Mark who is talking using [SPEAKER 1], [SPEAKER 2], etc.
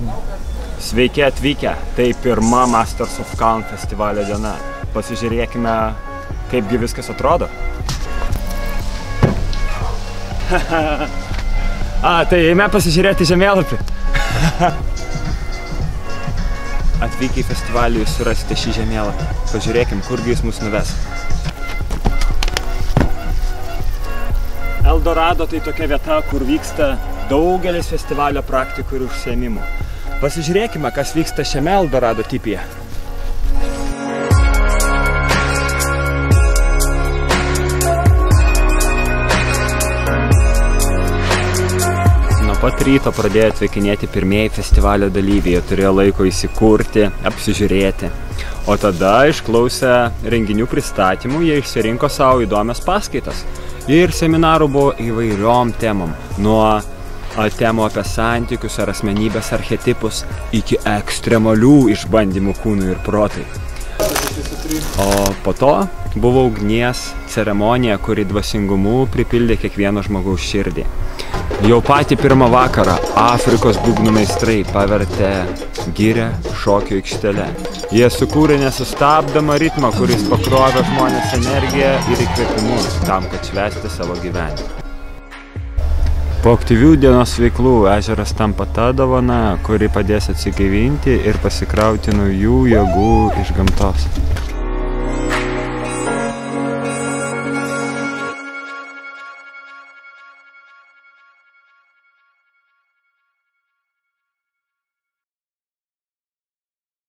[SPEAKER 1] Sveiki atvykę, tai pirma Masters of Calm festivalio diena. Pasižiūrėkime, kaipgi viskas atrodo. Tai eime pasižiūrėti žemėlapį. Atvykę į festivalį jūs surasite šį žemėlapį. Pažiūrėkim, kurgi jis mus nuves. Eldorado tai tokia vieta, kur vyksta daugelis festivalio praktikų ir užsiėmimų. Pasižiūrėkime, kas vyksta šiame Eldorado tipyje. Nuo pat ryto pradėjo atvykinėti pirmieji festivalio dalyviai, jie turėjo laiko įsikurti, apsižiūrėti. O tada, išklausę renginių pristatymų, jie išsirinko savo įdomias paskaitas. Ir seminarų buvo įvairiom temom, nuo temų apie santykius ar asmenybės archetipus iki ekstremalių išbandymų kūnui ir protai. O po to buvo ugnies ceremonija, kuri dvasingumu pripildė kiekvieno žmogaus širdį. Jau patį pirmą vakarą Afrikos būgnų meistrai pavertė girią šokio aikštele. Jie sukūrė nesustabdomą ritmą, kuris pakrovė žmonės energiją ir įkvėpimu tam, kad švęsti savo gyvenimą. Po aktyvių dienos veiklų ežeras tampa ta dovana, kuri padės atsigaivinti ir pasikrauti naujų jėgų iš gamtos.